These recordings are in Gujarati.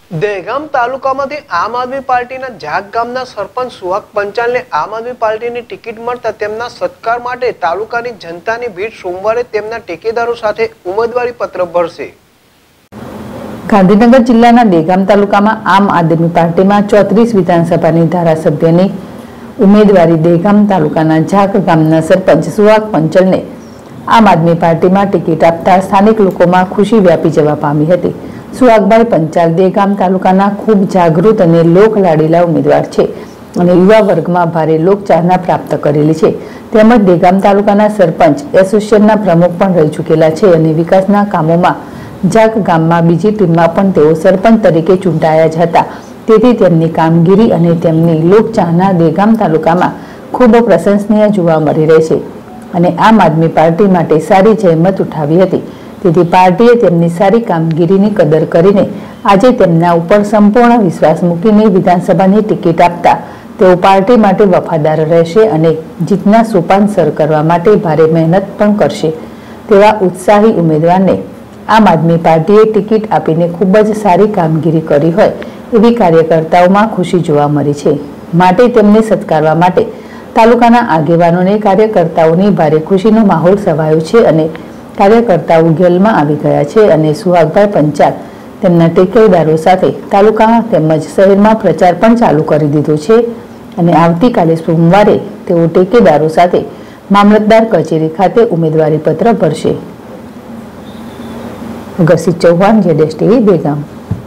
દહેગામ તાલુકામાંથી આમ આદમી પાર્ટીના જાગ ગામના સરપંચ સુહાગ પંચાલને આમ આદમી પાર્ટીની ટિકિટ મળતા તેમના સત્કાર માટે તાલુકાની જનતાની ભીડ સોમવારે તેમના ટેકેદારો સાથે ઉમેદવારી પત્ર ભરશે। ગાંધીનગર જિલ્લાના દહેગામ તાલુકામાં આમ આદમી પાર્ટીમાં 34 વિધાનસભાની ધારાસભ્યની ઉમેદવારી દહેગામ તાલુકાના જાગ ગામના સરપંચ સુહાગ પંચાલને આમ આદમી પાર્ટીમાં ટિકિટ આપતા સ્થાનિક લોકોમાં ખુશી વ્યાપી જવા પામી હતી। સુહાગભાઈ પંચાલ દહેગામ તાલુકાના ખૂબ જાગૃત અને લોકલાડીલા ઉમેદવાર છે અને યુવા વર્ગમાં ભારે લોકચાહના પ્રાપ્ત કરેલી છે। તેમજ દહેગામ તાલુકાના સરપંચ એસોસિએશનના પ્રમુખ પણ રહી ચૂકેલા છે અને વિકાસના કામોમાં જાગ ગામમાં બીજી ટીમમાં પણ તેઓ સરપંચ તરીકે ચૂંટાયા જ હતા। તેથી તેમની કામગીરી અને તેમની લોકચાહના દહેગામ તાલુકામાં ખૂબ પ્રશંસનીય જોવા મળી રહી છે અને આમ આદમી પાર્ટી માટે સારી જહેમત ઉઠાવી હતી। તેથી પાર્ટીએ તેમની સારી કામગીરીની કદર કરીને આજે તેમના ઉપર સંપૂર્ણ વિશ્વાસ મૂકીને વિધાનસભાની ટિકિટ આપતા તેઓ પાર્ટી માટે વફાદાર રહેશે અને જીતના સોપાન સર કરવા માટે ભારે મહેનત પણ કરશે તેવા ઉત્સાહી ઉમેદવારને આમ આદમી પાર્ટીએ ટિકિટ આપીને ખૂબ જ સારી કામગીરી કરી હોય એવી કાર્યકર્તાઓમાં ખુશી જોવા મળી છે। માટે તેમને સત્કારવા માટે તાલુકાના આગેવાનોને કાર્યકર્તાઓની ભારે ખુશીનો માહોલ છવાયો છે અને કાર્યકર્તાઓ ગેલમાં આવી ગયા છે અને સુહાગભાઈ પંચાલ તેમના ટેકેદારો સાથે તાલુકા તેમજ શહેરમાં પ્રચાર પણ ચાલુ કરી દીધો છે અને આવતીકાલે સોમવારે તેઓ ટેકેદારો સાથે મામલતદાર કચેરી ખાતે ઉમેદવારી પત્ર ભરશે। અગરસિંહ ચૌહાણ, જેડેશ ટીવી, દહેગામ।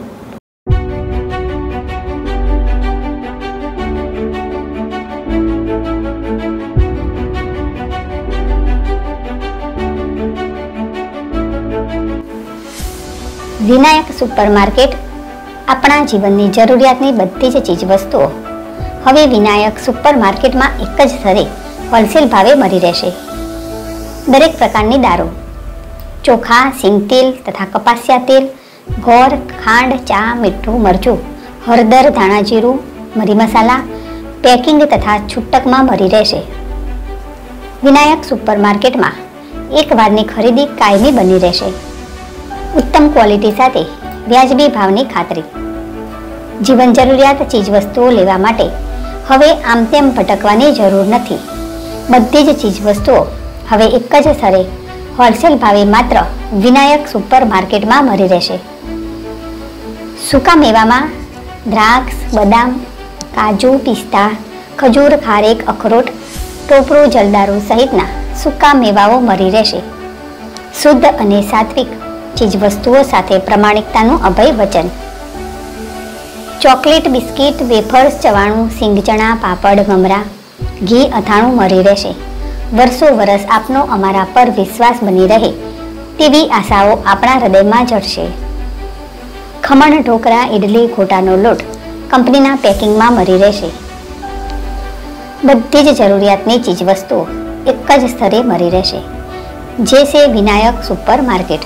વિનાયક સુપરમાર્કેટ આપણા જીવનની જરૂરિયાતની બધી જ ચીજવસ્તુઓ હવે વિનાયક સુપરમાર્કેટમાં એક જ સ્થળે હોલસેલ ભાવે મળી રહેશે। દરેક પ્રકારની દારૂ, ચોખા, સિંગતેલ તથા કપાસિયા તેલ, ગોળ, ખાંડ, ચા, મીઠું, મરચું, હળદર, ધાણા જીરું, મરી મસાલા પેકિંગ તથા છૂટકમાં મળી રહેશે। વિનાયક સુપરમાર્કેટમાં એક વારની ખરીદી કાયમી બની રહેશે। ઉત્તમ ક્વોલિટી સાથે વ્યાજબી ભાવની ખાતરી। જીવન જરૂરિયાત ચીજવસ્તુઓ લેવા માટે હવે આમ તેમ ભટકવાની જરૂર નથી। બધી જ ચીજવસ્તુઓ હવે એક જ સ્થળે હોલસેલ ભાવે માત્ર વિનાયક સુપરમાર્કેટમાં મળી રહેશે। સૂકા મેવામાં દ્રાક્ષ, બદામ, કાજુ, પિસ્તા, ખજૂર, ખારેક, અખરોટ, ટોપરું, જલદારુ સહિતના સૂકા મેવાઓ મળી રહેશે। શુદ્ધ અને સાત્વિક ચીજવસ્તુઓ સાથે પ્રમાણિકતાનું અભય વચન। ચોકલેટ, બિસ્કિટ, વેફર્સ, ચવાણું, સિંગચણા, પાપડ, મમરા, ઘી, અથાણું મળી રહેશે। વર્ષો વર્ષ આપનો અમારા પર વિશ્વાસ બની રહે તેવી આશાઓ આપણા હૃદયમાં જડશે। ખમણ, ઢોકળા, ઇડલી, ગોટાનો લોટ કંપનીના પેકિંગમાં મળી રહેશે। બધી જ જરૂરિયાતની ચીજવસ્તુઓ એક જ સ્થળે મળી રહેશે, જે છે વિનાયક સુપરમાર્કેટ।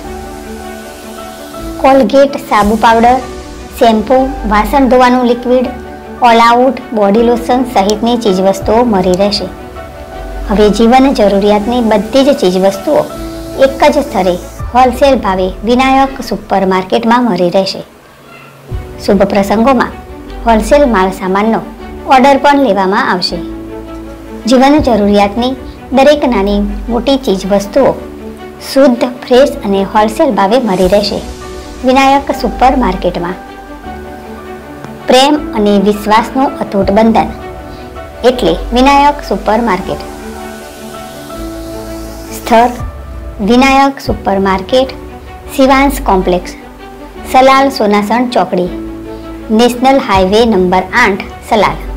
કોલગેટ, સાબુ પાવડર, શેમ્પૂ, વાસણ ધોવાનું liquid, All Out, body lotion સહિતની ચીજવસ્તુઓ મળી રહેશે। હવે જીવન જરૂરિયાતની બધી જ ચીજવસ્તુઓ એક જ સ્થળે હોલસેલ ભાવે વિનાયક સુપરમાર્કેટમાં મળી રહેશે। શુભ પ્રસંગોમાં હોલસેલ માલ સામાનનો ઓર્ડર પણ લેવામાં આવશે। જીવન જરૂરિયાતની દરેક નાની મોટી ચીજવસ્તુઓ શુદ્ધ, ફ્રેશ અને હોલસેલ ભાવે મળી રહેશે વિનાયક સુપરમાર્કેટમાં। પ્રેમ અને વિશ્વાસનું અતૂટ બંધન એટલે વિનાયક સુપરમાર્કેટ। સ્થળ વિનાયક સુપરમાર્કેટ, શિવાંશ કોમ્પ્લેક્સ, સલાલ, સોનાસણ ચોકડી, નેશનલ હાઈવે નંબર 8, સલાલ।